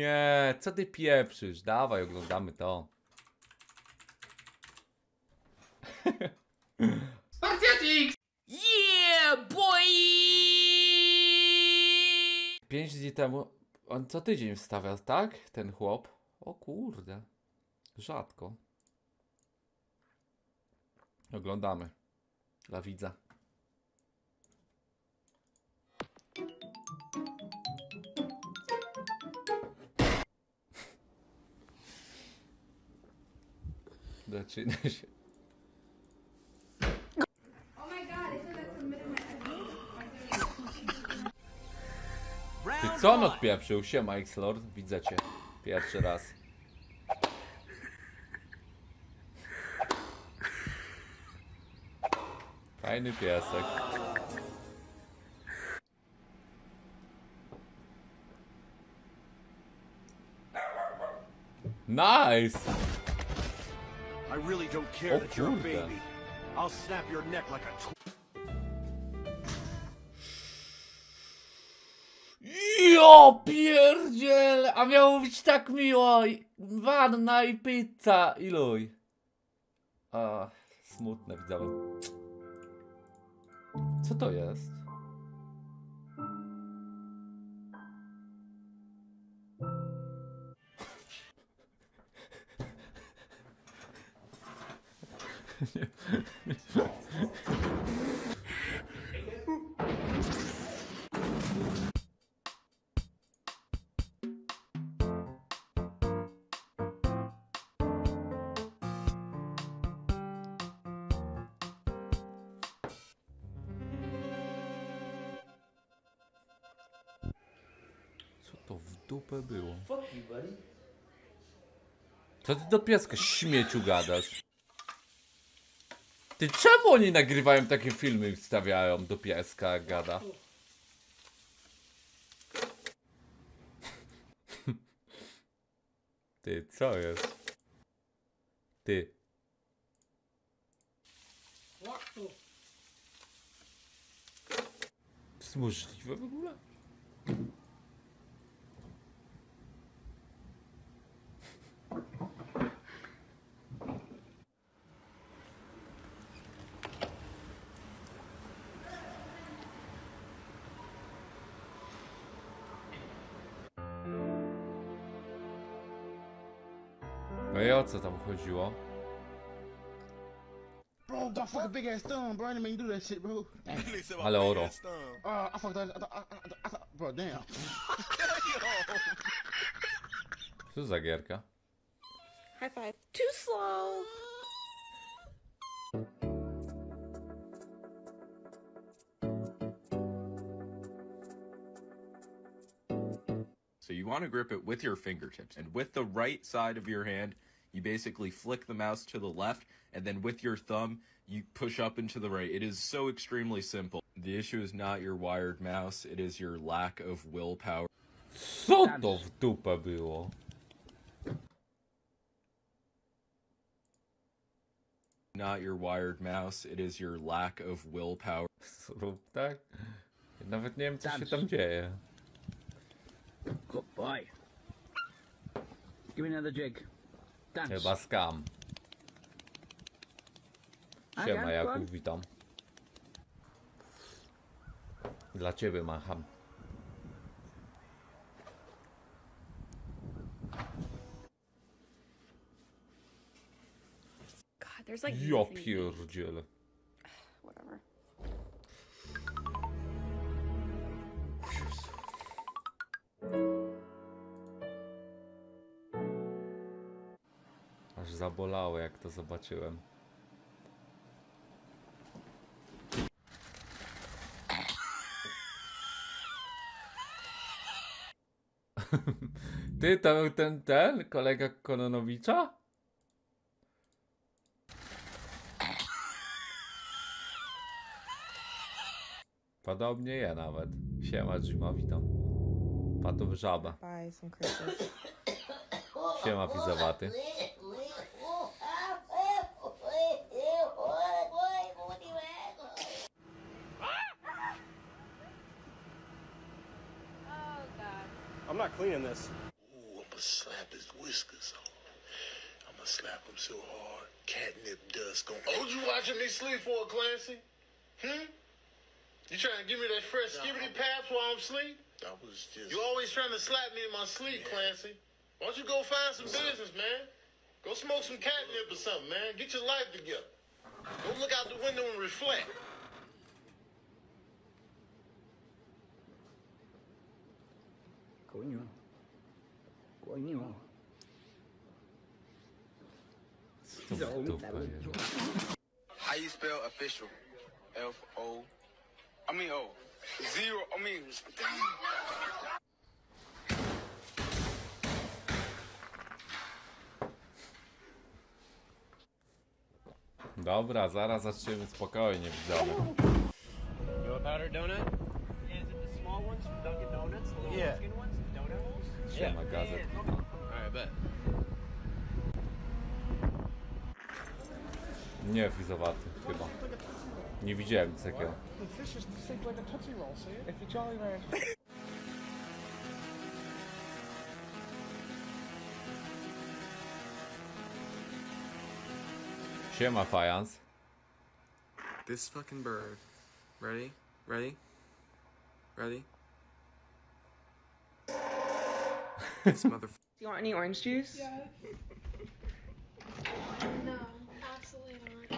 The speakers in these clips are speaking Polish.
Nie, co ty pieprzysz? Dawaj, oglądamy to. Spartiatix! Yeah, boy! 5 dni temu. On co tydzień wstawia, tak? Ten chłop. O kurde. Rzadko. Oglądamy. Dla widza. Zaczyna się. Ty co on odpieprzył? Siema X-Lord, widzę cię. Pierwszy raz. Fajny piesek. Nice! I really don't care O that you're a kurde. baby. I'll snap your neck like a Jo pierdziele! A miało być tak miło! Wanna i pizza! Iluj! A, smutne widzowie. Co to jest? Co to w dupę było? Co ty do pieska śmieciu gadasz? Ty czemu oni nagrywają takie filmy i wstawiają do pieska jak gada? Ty, co jest? Ty. To jest możliwe w ogóle? No i o co tam chodziło? Bro, got fucking big ass thumb, bro. I didn't mean to do that shit, bro. Ale oro. I fucked that. I thought, bro, damn. Co za gierka? High five. Too slow. So you want to grip it with your fingertips, and with the right side of your hand, you basically flick the mouse to the left, and then with your thumb, you push up and to the right. It is so extremely simple. The issue is not your wired mouse, it is your lack of willpower. Co to w dupę było? Not your wired mouse, it is your lack of willpower. Zrób tak? Ja nawet nie wiem co się tam dzieje. Good boy. Give me another jig. Dance. Chyba skam. Siema Jakub, witam. Dla ciebie macham. God, there's like Ja nothing to eat. pierdzielę. Whatever. Aż zabolało jak to zobaczyłem. Ty, to był ten kolega Kononowicza? Podobnie ja nawet. Siema Jima, witam. Patów żaba. Buy some Christmas. Siema Fizowaty. I'm not cleaning this. slap his whiskers on. I'ma slap him so hard, catnip dust gon' Oh, you watching me sleep for, Clancy? You trying to give me that fresh skibbity paps while I'm asleep? I was just... You always trying to slap me in my sleep, Clancy. Why don't you go find some business, man? Go smoke some catnip or something, man. Get your life together. Go look out the window and reflect. Coño. Coño. Co w dupę jeżdżą? How you spell official? F-O... I mean, O. Zero, I mean... Dobra, zaraz zaczniemy spokojnie, widzowie. You a powdered donut? Yeah, is it the small ones from Dunkin' Donuts? The little Mexican ones? The donut holes? Siema, gazet. Alright, bet. Nie fizowaty, chyba. Nie widziałem nic takiego. The fish is shaped like a Tootsie Roll, see it? If you Jolly Rancher. Siema, fajans. This fucking bird. Ready? Ready? Ready? This motherfucker. You want any orange juice? Yeah. No, absolutely not.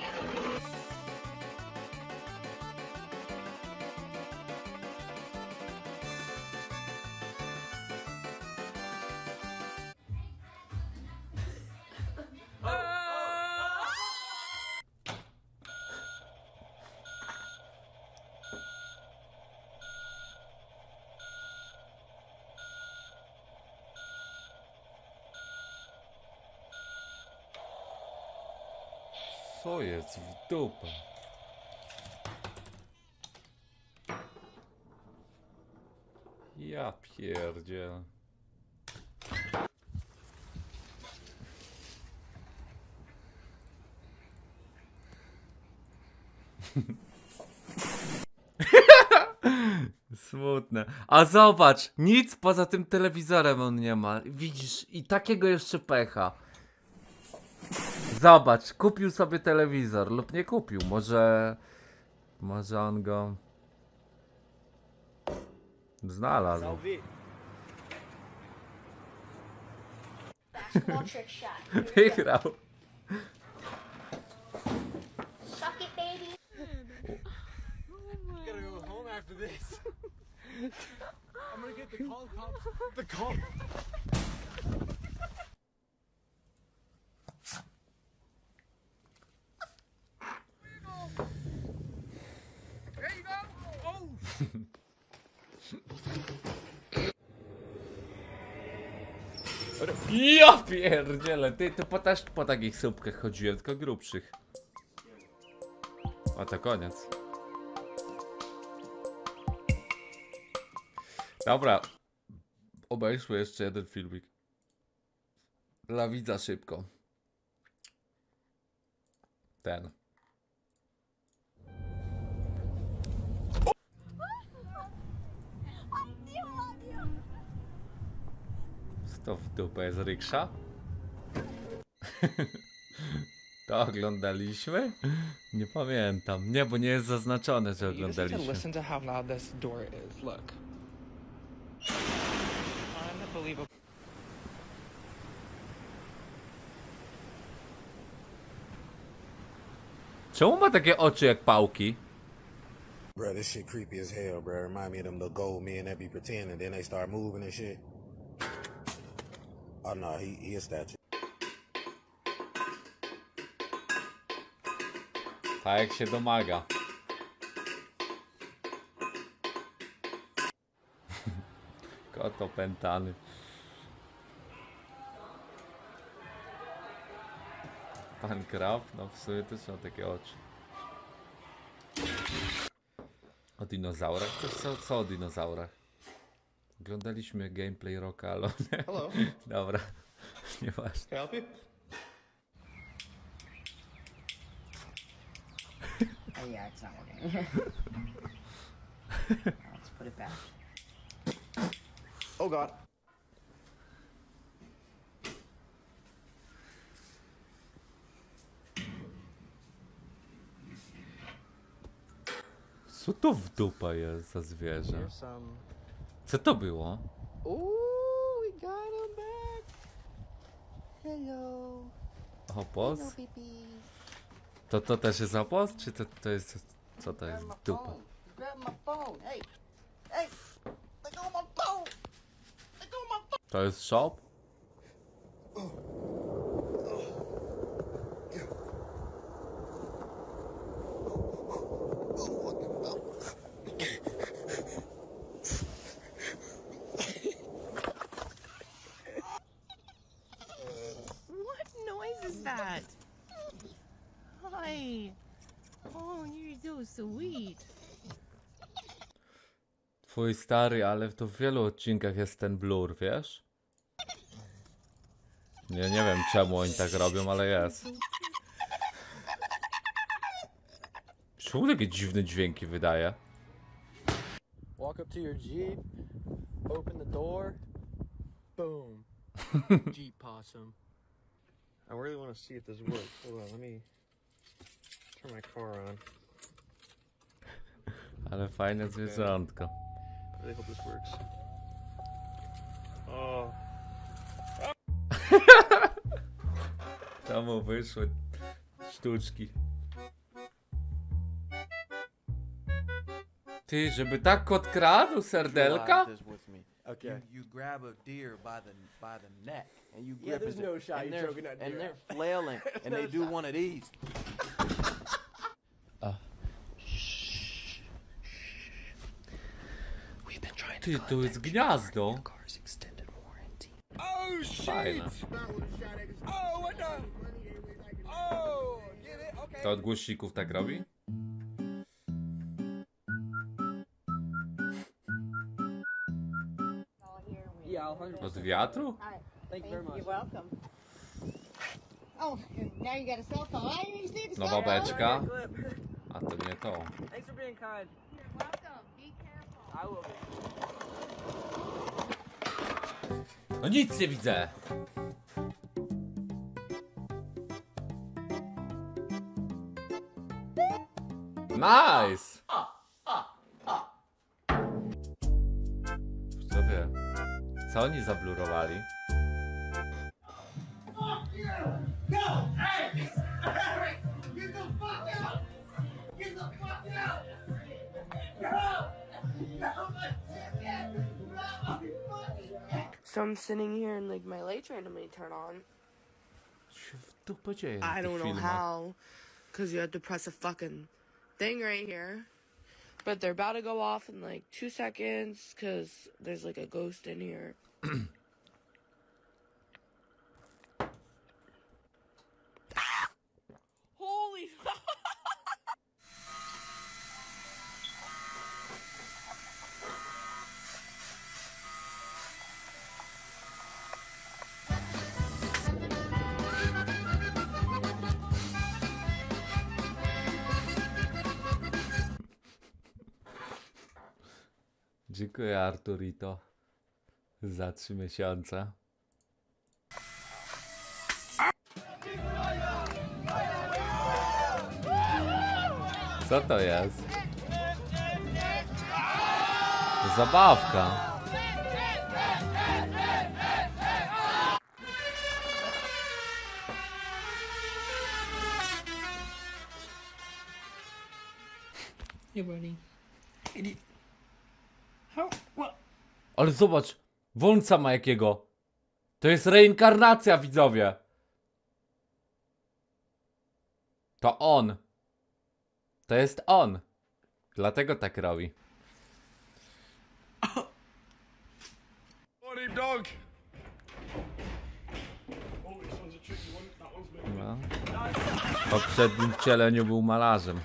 Co jest w dupę? Ja pierdzielę. Smutne. A zobacz, nic poza tym telewizorem on nie ma. Widzisz, i takiego jeszcze pecha. Zobacz, kupił sobie telewizor lub nie kupił. Może on go znalazł. Wygrał. Suck it, baby. Gotta go home after this. I'm gonna get the call cops. The call. There you go. Oh. Ja pierdzielę, ty to też po takich słupkach chodziłem, tylko grubszych. A to koniec. Dobra. Obejrzmy jeszcze jeden filmik. Dla widza szybko. Ten. To w dupę jest ryksza? To oglądaliśmy? Nie pamiętam. Nie, bo nie jest zaznaczone, że oglądaliśmy. Listen to how loud this door is. Look. Unbelievable. Czemu ma takie oczy jak pałki? Bro, this shit creepy as hell, bro. Remind me of them little gold men that be pretending, then they start moving and shit. Oh no, he a statue. Tak jak się domaga. Kot opętany. Pan Krab? No w sumie też ma takie oczy. O dinozaurach? Co o dinozaurach? Oglądaliśmy gameplay Rocka, ale Hello. dobra, nieważne. Can I help you? Oh yeah, it's not working. Let's put it back. Oh god. Co to w dupę jest za zwierzę? Co to było? Ooh, we got him back. Hello. Opos? To też jest opos? Czy to jest... Co to jest w dupę? Grab my phone. Hey. Hey. Let go of my phone. Let go of my phone. To jest shop? What noise is that? Hi. Oh, you're so sweet. Twój stary, ale to w wielu odcinkach jest ten blur, wiesz? Nie wiem czemu oni tak robią, ale jest. Czemu takie dziwne dźwięki wydaje? Walk up to your Jeep. Open the door. Boom. Jeep possum. I really want to see if this works. Hold on, let me turn my car on. Ale fajne zwierzątko. I really hope this works. Oh. To mu wyszły sztuczki. Ty, żeby tak kot kradł serdelka? Okay. You grab a deer by the neck and you Yeah, grip there's it, no shot and you're choking that and deer. they're flailing and they do one of these. Ty, to jest gniazdo. Oh shit! Fajne. Oh what the? Oh, get it? Okay. To od głośników tak robi? Od wiatru? Thank you very much. You're welcome. Oh, now you got a cell phone. I didn't see the Nowa cell phone. beczka. A to nie to. Thanks for being kind. You're welcome. Be careful. I will be. No nic nie widzę. Nice! Co wie? Co oni zablurowali? So I'm sitting here and like my lights randomly turn on. Się w dupę dzieje I na tych don't know filmach. how, because you have to press a fucking thing right here. But they're about to go off in like 2 seconds because there's like a ghost in here. Holy fuck! Dziękuję Arturito za 3 miesiące. Co to jest? Zabawka. Hey, buddy. How? What? Ale zobacz, wąsa ma jakiego. To jest reinkarnacja, widzowie. To on. To jest on. Dlatego tak robi. Morning, dog. No. W poprzednim wcieleniu był malarzem.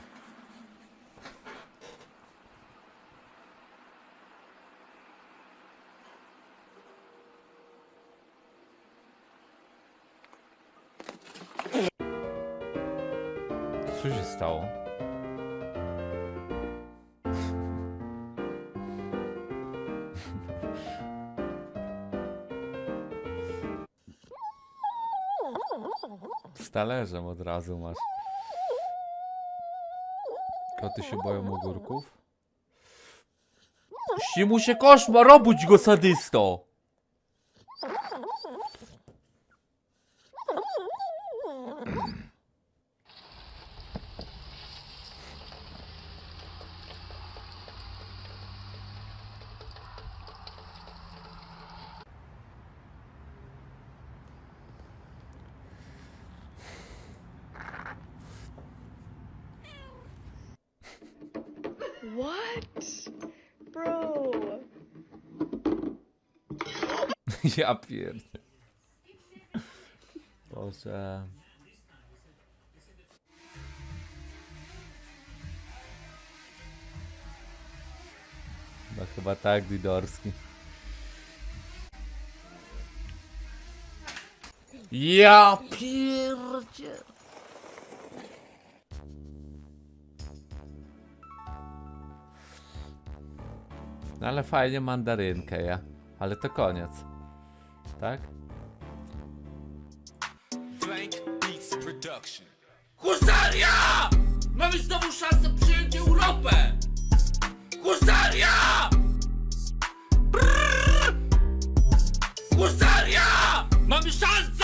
Co się stało? Z talerzem od razu masz. Koty się boją ogórków? Śni mu się koszmar, robudź go, sadysto! What? Bro. Ja pierdolę. Boże. No chyba tak, Didorski. Ja pierdzie. No ale fajnie mandarynkę, ja. Ale to koniec. Tak? Husaria! Mamy znowu szansę przyjąć Europę! Husaria! Brrr! Husaria! Mamy szansę!